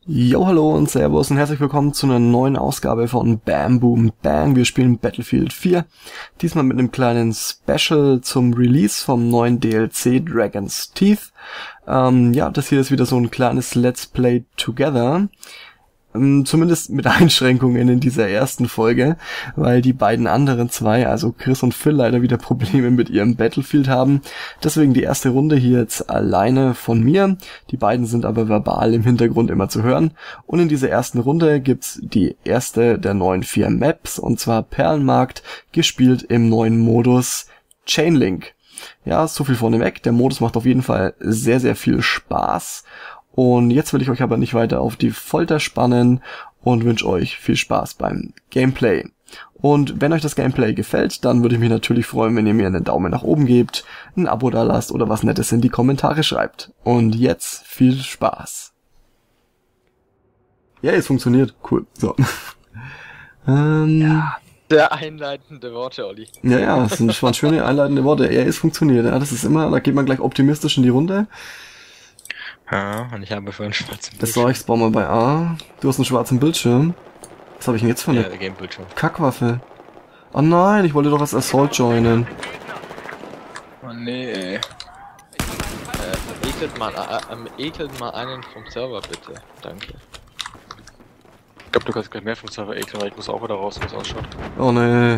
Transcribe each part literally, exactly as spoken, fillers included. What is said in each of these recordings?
Jo, hallo und servus und herzlich willkommen zu einer neuen Ausgabe von Bam Boom Bang. Wir spielen Battlefield vier, diesmal mit einem kleinen Special zum Release vom neuen D L C Dragon's Teeth. Ähm, ja, das hier ist wieder so ein kleines Let's Play Together. Zumindest mit Einschränkungen in dieser ersten Folge, weil die beiden anderen zwei, also Chris und Phil, leider wieder Probleme mit ihrem Battlefield haben. Deswegen die erste Runde hier jetzt alleine von mir. Die beiden sind aber verbal im Hintergrund immer zu hören. Und in dieser ersten Runde gibt's die erste der neuen vier Maps, und zwar Perlenmarkt, gespielt im neuen Modus Chainlink. Ja, so viel vorneweg. Der Modus macht auf jeden Fall sehr, sehr viel Spaß. Und jetzt will ich euch aber nicht weiter auf die Folter spannen und wünsche euch viel Spaß beim Gameplay. Und wenn euch das Gameplay gefällt, dann würde ich mich natürlich freuen, wenn ihr mir einen Daumen nach oben gebt, ein Abo da lasst oder was Nettes in die Kommentare schreibt. Und jetzt viel Spaß. Ja, es funktioniert. Cool. So. ähm, ja, sehr einleitende Worte, Olli. Ja, ja, das waren schöne einleitende Worte. Ja, es funktioniert. Ja, das ist immer, da geht man gleich optimistisch in die Runde. Ja, und ich habe für einen schwarzen Bildschirm. Das sag ich, spawn mal bei A. Du hast einen schwarzen Bildschirm. Was habe ich denn jetzt für eine ja, Game-Bildschirm. Kackwaffe? Oh nein, ich wollte doch als Assault joinen. Oh nee, ey. Äh, ekelt mal, äh, ekelt mal einen vom Server, bitte. Danke. Ich glaube, du kannst gleich mehr vom Server ekeln, weil ich muss auch wieder raus, wie es ausschaut. Oh nee.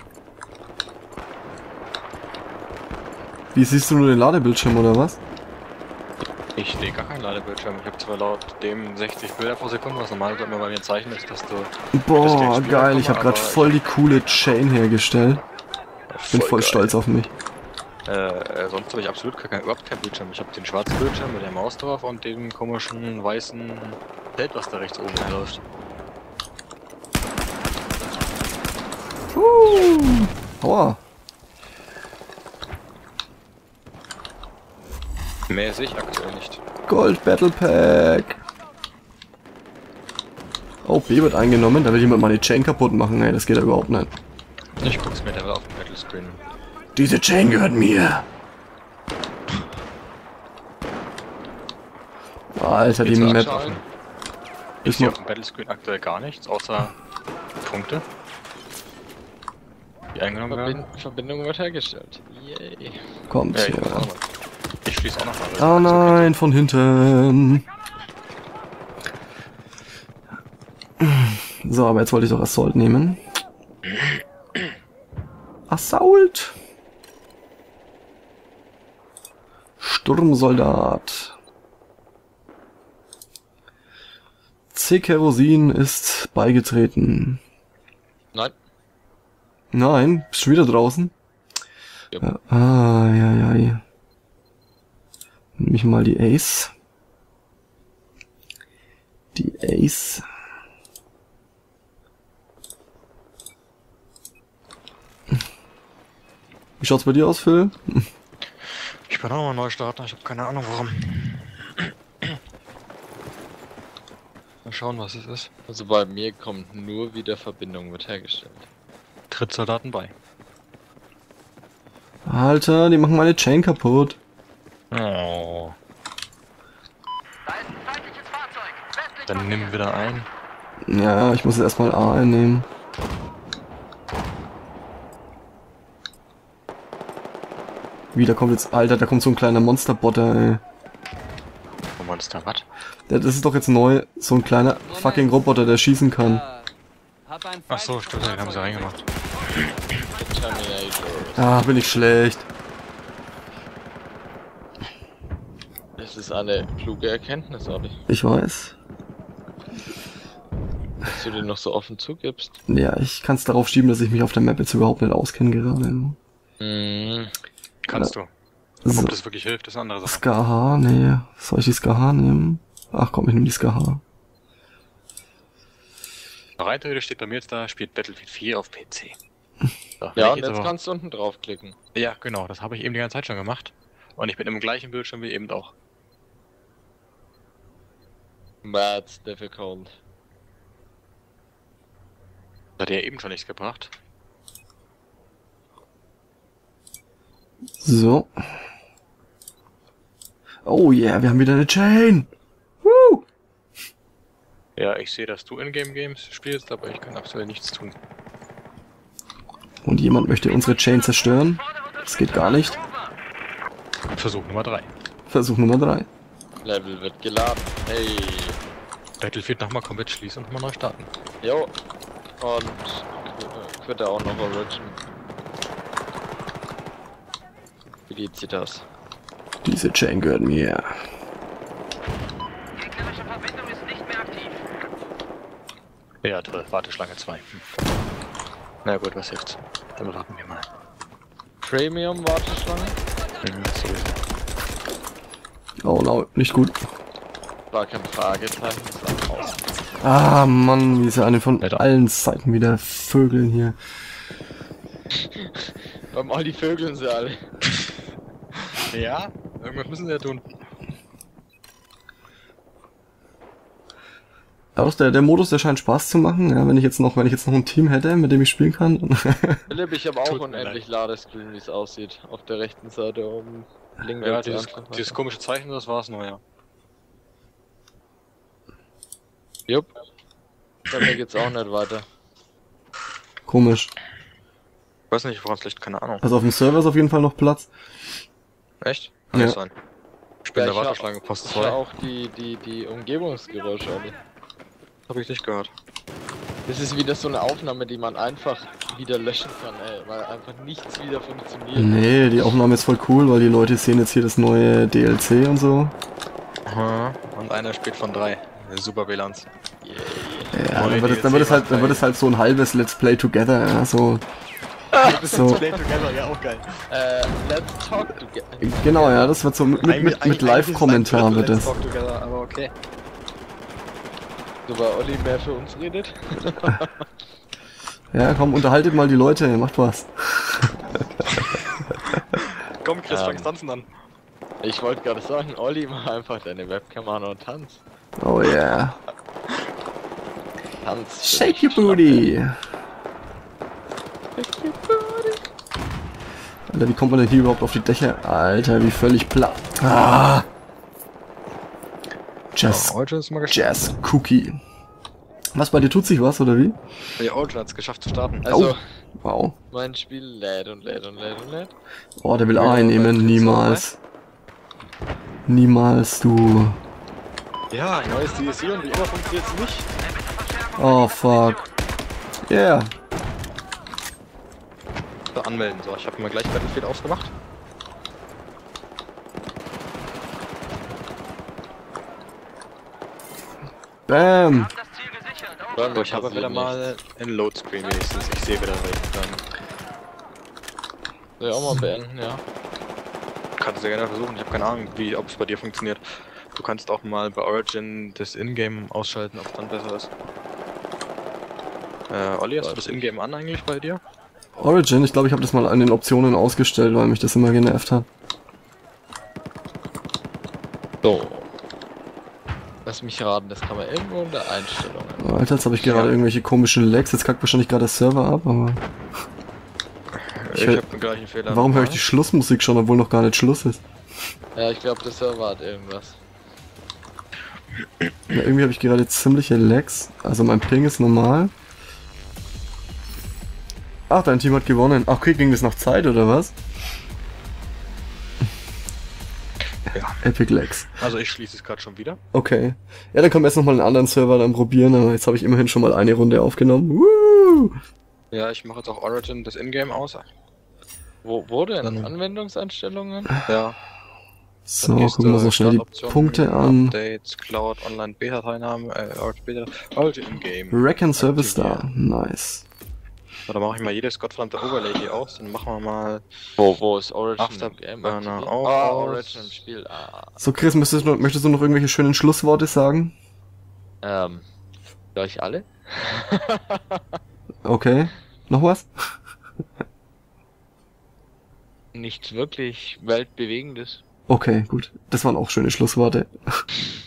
Wie siehst du nur den Ladebildschirm, oder was? Ich sehe gar keinen Ladebildschirm. Ich habe zwar laut dem sechzig Bilder pro Sekunde, was normal immer bei mir ein Zeichen ist, dass du... Boah, geil, ich habe gerade voll die coole Chain hergestellt. Ich bin voll stolz auf mich. Äh, äh, sonst habe ich absolut kein, überhaupt keinen Bildschirm. Ich habe den schwarzen Bildschirm mit der Maus drauf und dem komischen weißen Feld, was da rechts oben herläuft. Uh, Aua. Mehr sehe ich aktuell nicht. Gold Battle Pack. Oh, B wird eingenommen. Da will jemand mal die Chain kaputt machen. Ey, das geht ja überhaupt nicht. Ich guck's mir dabei auf dem Battle Screen. Diese Chain gehört mir. Alter, die Map. Ich sehe auf dem Battle Screen aktuell gar nichts, außer Punkte. Die eingenommen Verbind werden. Verbindung wird hergestellt. Yay. Kommt Ja, hier. ich schließe auch noch mal. Oh nein, von hinten. So, aber jetzt wollte ich doch Assault nehmen. Assault. Sturmsoldat. C. Kerosin ist beigetreten. Nein. Nein, bist du wieder draußen? Yep. Ja, ah, ja, ja, ja. Nimm ich mal die Ace. Die Ace. Wie schaut's bei dir aus, Phil? Ich bin auch nochmal neu starten, ich habe keine Ahnung warum. Mal schauen, was es ist. Also bei mir kommt nur wieder Verbindung wird hergestellt. Tritt Soldaten bei. Alter, die machen meine Chain kaputt. Oh. Dann nehmen wir wieder ein. Ja, ich muss erstmal A einnehmen. Wie, da kommt jetzt... Alter, da kommt so ein kleiner Monsterbotter, ey. Oh, Monster, was? Das ist doch jetzt neu. So ein kleiner fucking Roboter, der schießen kann. Ach so, stimmt, den haben sie reingemacht. Ah, bin ich schlecht. Das ist eine kluge Erkenntnis, Olli. Ich weiß. Dass du dir noch so offen zugibst. Ja, ich kann es darauf schieben, dass ich mich auf der Map jetzt überhaupt nicht auskenne gerade. Mhm. Kannst du. So. Ob das wirklich hilft, ist eine andere Sache. Skaha, nee. Soll ich die Skaha nehmen? Ach komm, ich nehme die Skaha. Rein theoretisch steht bei mir jetzt da, spielt Battlefield vier auf P C. So, Ja, und jetzt jetzt aber... kannst du unten draufklicken. Ja, genau, das habe ich eben die ganze Zeit schon gemacht. Und ich bin im gleichen Bildschirm wie eben auch. That's difficult. Das hat ja eben schon nichts gebracht. So. Oh yeah, wir haben wieder eine Chain. Woo! Ja, ich sehe, dass du Ingame-Games spielst, aber ich kann aktuell nichts tun. Und jemand möchte unsere Chain zerstören. Das geht gar nicht. Versuch Nummer drei. Versuch Nummer drei. Level wird geladen. Hey. Battlefield nochmal komplett schließen und nochmal neu starten. Jo. Und äh, Quitter auch noch Origin. Wie geht sie das? Diese Chain gehört mir. Gegnerische Verbindung ist nicht mehr aktiv. Ja, toll. Warteschlange zwei. Hm. Na gut, was hilft's? Dann warten wir mal. Premium Warteschlange? Mhm, sowieso. Oh no, nicht gut. War kein Fragezeichen, das war aus. Ah Mann, wie ist ja eine von Weiter. allen Seiten wieder Vögeln hier. Beim Olli vögeln sie alle. Ja, irgendwas müssen sie ja tun. Ja, doch, der, der Modus, der scheint Spaß zu machen. Ja, wenn ich jetzt noch, wenn ich jetzt noch ein Team hätte, mit dem ich spielen kann. Philipp, ich habe auch Tut mir unendlich Ladescreen, wie es aussieht. Auf der rechten Seite oben. Link Ja, wird's dieses, einfach dieses weiter. komische Zeichen, das war's nur, ja. Jupp. Bei mir geht's auch nicht weiter. Komisch. Ich weiß nicht, woran es liegt, keine Ahnung. Also auf dem Server ist auf jeden Fall noch Platz. Echt? Kann Ja. nicht sein. Ich bin Ja, in der ich Warteschlange Post Ich höre zwei. auch die, die, die Umgebungsgeräusche alle. Hab ich nicht gehört. Das ist wieder so eine Aufnahme, die man einfach wieder löschen kann, ey, weil einfach nichts wieder funktioniert. Nee, die Aufnahme ist voll cool, weil die Leute sehen jetzt hier das neue D L C und so. Aha. Und einer spielt von drei. Super Bilanz. Yeah. Ja, Neue dann wird, es, dann, wird es D L C halt, dann wird es halt so ein halbes Let's Play Together, ja, so. So. Play Together, ja auch geil. Äh, let's talk together. Genau, ja, das wird so mit, mit, mit, mit Live-Kommentar wird das. Together, aber okay. So, weil Olli mehr für uns redet. Ja, komm, unterhaltet mal die Leute, macht was. Komm, Chris, Ähm. fangst tanzen an. Ich wollte gerade sagen, Olli, mach einfach deine Webcam an und tanz. Oh yeah. Tanz. Shake your booty. Shake your booty. Alter, wie kommt man denn hier überhaupt auf die Dächer? Alter, wie völlig platt. Ah. Jazz, Origin ist mal geschafft. Jazz Cookie. Was, bei dir tut sich was, oder wie? Ja, Origin hat's geschafft zu starten. Also, Oh. Wow. mein Spiel lädt und lädt und lädt und lädt. Oh, der will Ja, A einnehmen, bei niemals. Niemals, du. Ja, ein neues D L C und wie immer funktioniert's nicht. Oh, fuck. Yeah. So, anmelden. So, ich habe mir gleich Battlefield aufgemacht. Bam. Hab das Ziel gesichert. Over. Dann So, ich habe passiert wieder mal ein Loadscreen wenigstens. Ich sehe wieder welchen. Dann nichts. Soll ich auch mal beenden, ja. kannst du ja gerne versuchen. Ich habe keine Ahnung, wie, ob es bei dir funktioniert. Du kannst auch mal bei Origin das Ingame ausschalten, ob es dann besser ist. Äh, Olli, hast du das Ingame an eigentlich bei dir? Origin, ich glaube, ich habe das mal an den Optionen ausgestellt, weil mich das immer genervt hat. So. Lass mich raten, das kann man irgendwo unter Einstellungen. Alter, jetzt habe ich gerade Ja. irgendwelche komischen Lags. Jetzt kackt wahrscheinlich gerade der Server ab, aber... Ich, hör- habe den gleichen Fehler. Warum höre ich die Schlussmusik schon, obwohl noch gar nicht Schluss ist? Ja, ich glaube, der Server hat irgendwas. Ja, irgendwie habe ich gerade ziemliche Lags. Also mein Ping ist normal. Ach, dein Team hat gewonnen. Ach, okay, ging das nach Zeit oder was? Ja. Epic Lags. Also ich schließe es gerade schon wieder. Okay. Ja, dann können wir jetzt nochmal einen anderen Server dann probieren, aber jetzt habe ich immerhin schon mal eine Runde aufgenommen. Woo! Ja, ich mache jetzt auch Origin das Ingame aus. Wo, wo denn? Dann- Anwendungseinstellungen? Ja. So, gucken wir so schnell die Punkte an. Updates, Cloud, Online, Beta-Teilnahme, äh, Origin Beta, Origin Ingame. Rack and Service da. Nice. So, dann mache ich mal jedes gottverdammte Overlay hier aus. Dann machen wir mal. Wo, wo ist Origin? Afterburner aktiviert? auch Ah, aus. Origin im Spiel. Ah. So, Chris, möchtest du, noch, möchtest du noch irgendwelche schönen Schlussworte sagen? Ähm. Euch alle? Okay. Noch was? Nichts wirklich weltbewegendes. Okay, gut. Das waren auch schöne Schlussworte.